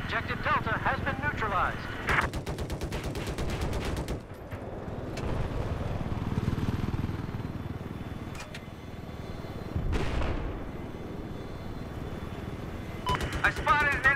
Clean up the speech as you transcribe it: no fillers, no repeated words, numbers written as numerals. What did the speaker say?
Objective Delta has been neutralized. I spotted an